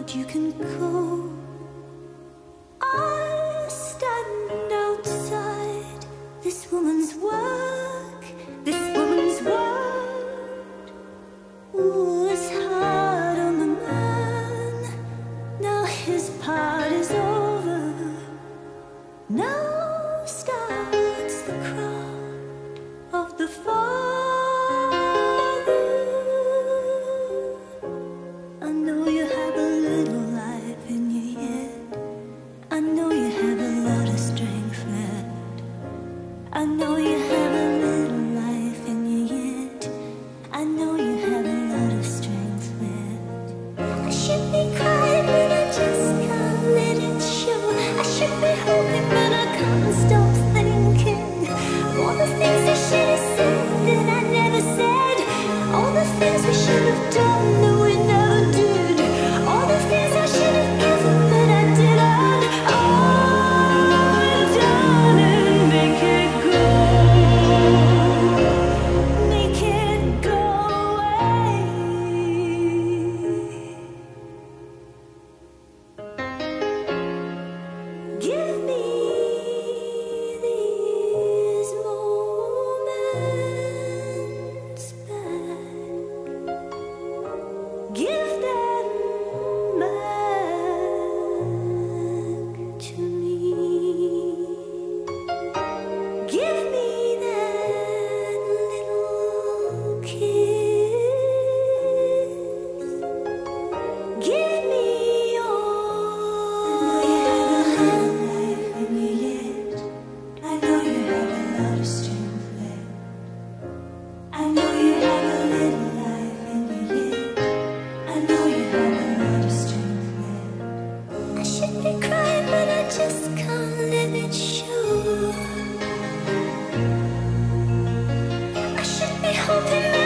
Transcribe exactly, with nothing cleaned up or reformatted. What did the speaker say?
you can go. I stand outside this woman's work, this woman's word was hard on the man. Now his part is over. Now starts the crowd of the father. I know you have a little life in you yet. I know you have a lot of strength left. I know you have a little life in you yet. I know you have a lot of strength left. I should be crying, but I just can't let it show. I should be hoping, but I can't stop thinking. All the things I should have said that I never said. All the things we should have done that we never did. All the things I should have given that I didn't. Oh, darling, make it go. Make it go away. Give me these moments back. Give them back to me. Give me that little kiss. Give me your life in you yet. I know you have a lot of strength left. I know you have a little life in you yet. I know you have a lot of strength left. I should be crying, but I just can't let it show. I should be hoping.